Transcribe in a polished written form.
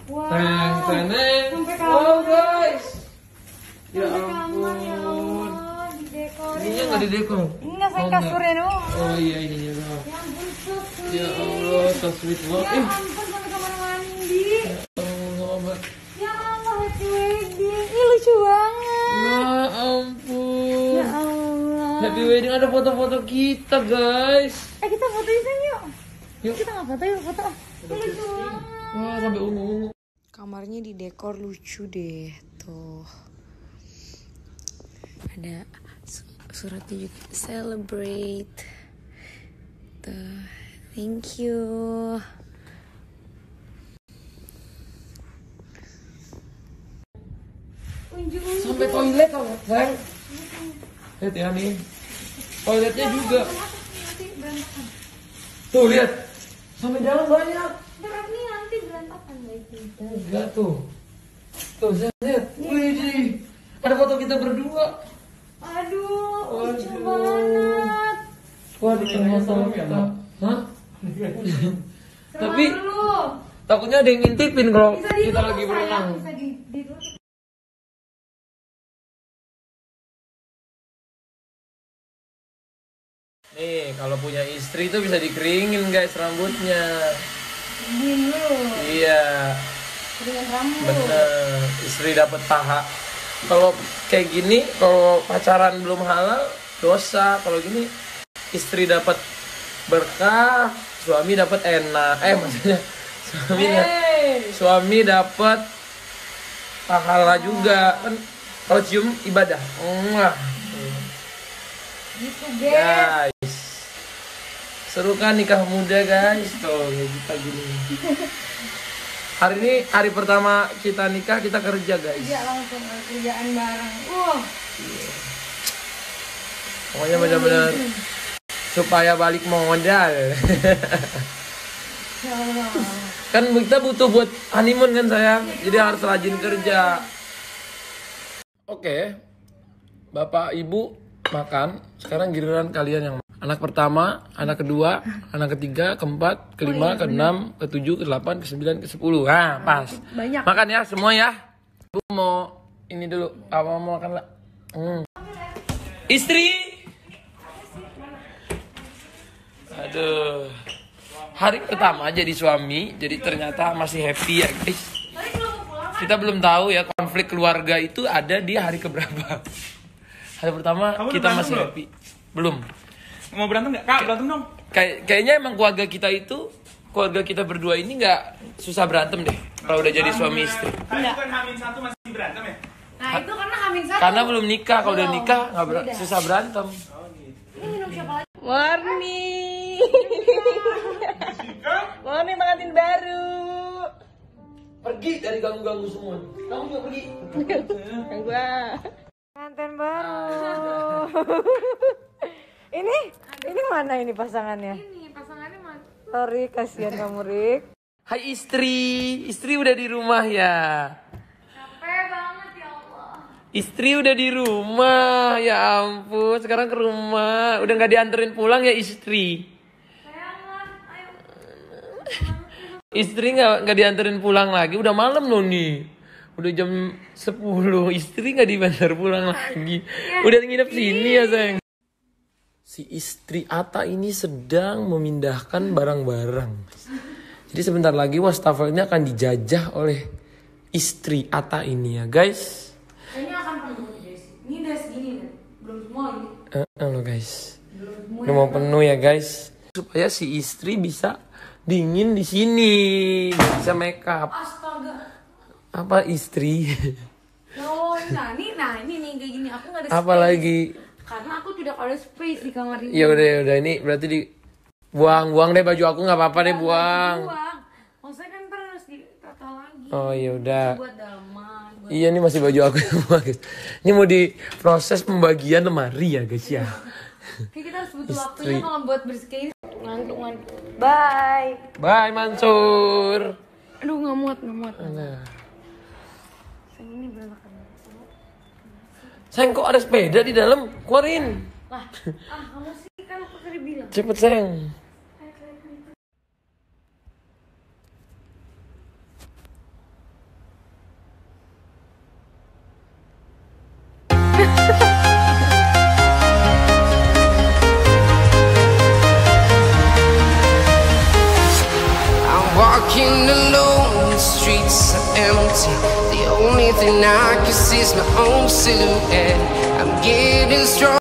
Wow. Teneng. Sampai kamar. Wow guys. Ya Sampai kamar, ya ampun. Allah, didekorin. Ininya nggak didekor. Ini nggak sayang Oh, nggak. kasurnya doang. Oh iya ininya doang. Ya ampun, so sweet. Ya Allah, so sweet Ya banget. ampun, sampai kamar mandi. Allah. Ya Allah, happy wedding. Ih, lucu banget. Ya ampun. Ya Allah. Happy wedding, ada foto-foto kita guys. Kita foto yuk, yuk. Yuk. Kita nggak foto yuk, foto. Lucu banget. Wah sampai ungu-ungu. Kamarnya didekor lucu deh, tuh. Ada suratnya juga, celebrate. Tuh, thank you. Sampai toilet kamu, sayang. Lihat ya nih. Toiletnya juga. Tuh lihat. Sampai dalam banyak. Ini nanti berantakan lagi. Enggak tuh. Tuh lihat. Wih, ada foto kita berdua. Aduh, lucu Waduh. banget. Wah di tengah kita. Hah? Tapi takutnya ada yang ngintipin kalau kita lagi berenang. Bisa ditutup. Nih, kalau punya istri tuh bisa dikeringin guys rambutnya. Dulu. Iya, Dengan rambut. bener. Istri dapat paha. Kalau kayak gini, kalau pacaran belum halal dosa. Kalau gini, istri dapat berkah, suami dapat enak. Maksudnya suami dapat pahala juga kan. Kalau cium ibadah. Mwah. Gitu, guys. Seru kan nikah muda guys. Tuh kayak kita gini. Hari ini hari pertama kita nikah, kita kerja guys. Kerja langsung, kerjaan bareng. Pokoknya benar-benar supaya balik modal. Kan kita butuh buat honeymoon kan sayang. Jadi harus rajin kerja. Oke. Bapak Ibu makan. Sekarang giliran kalian yang anak pertama, anak kedua, anak ketiga, keempat, kelima, keenam, ketujuh, kedelapan, kesembilan, kesepuluh. Nah, pas. Banyak. Makan ya semua ya. Bu mau ini dulu. Apa mau makan lah? Istri. Aduh. Hari pertama jadi suami, jadi ternyata masih happy ya guys. Kita belum tahu ya konflik keluarga itu ada di hari keberapa. Hari pertama Kamu kita udah masih berantem happy. Belum. Mau berantem nggak? Kak, berantem dong. Kayaknya emang keluarga kita berdua ini nggak susah berantem deh. Kalau udah jadi suami istri. Kalian bukan Hamin 1 masih berantem ya? Nah, itu karena Hamin 1. Karena belum nikah. Kalau udah nikah nggak Beda. susah berantem. Ini minum siapa lagi? Warni. Warni pengantin baru. Pergi dari ganggu-ganggu semua. Kamu juga pergi. Yang gua. Pengantin baru. ini mana ini pasangannya? Ini pasangannya mana? Sorry, kasihan kamu, Rik. Hai istri. Istri udah di rumah ya. Capek banget ya Allah. Istri udah di rumah. Ya ampun. Sekarang ke rumah. Udah nggak dianterin pulang ya istri. Sayangan, ayo. Istri nggak dianterin pulang lagi. Udah malam loh nih. Udah jam 10. Istri nggak diantar pulang lagi. Udah nginep sini ya sayang. Si istri Ata ini sedang memindahkan barang-barang. Jadi sebentar lagi wastafel ini akan dijajah oleh istri Ata ini ya guys. Kayaknya akan penuh guys. Ini udah segini nih. Belum semua ini. Loh guys. Udah mau penuh ya guys. Supaya si istri bisa dingin di sini. Bisa make up. Astaga. Apa istri? Oh, nah ini nih kayak gini. Aku nggak ada Apa space. lagi? Karena aku tidak ada space di kamar ini. Ya udah ini berarti buang deh baju aku nggak apa-apa deh buang. Maksudnya kan terus ditata lagi. Oh ya udah. Buat dalaman. Iya ini masih baju aku semua guys. Ini mau diproses pembagian lemari ya guys ya. Kayak kita harus butuh Istri. waktunya kalau buat bersih kayak ini. Ngantuk. Bye. Bye Mansur. Aduh nggak muat. Nah. Ini berantakan. Sayang kok ada sepeda di dalam? Keluarin. Lah, kamu sih kan aku tadi bilang. Cepet sayang. Ayo. empty. The only thing I can see is my own silhouette. I'm getting strong.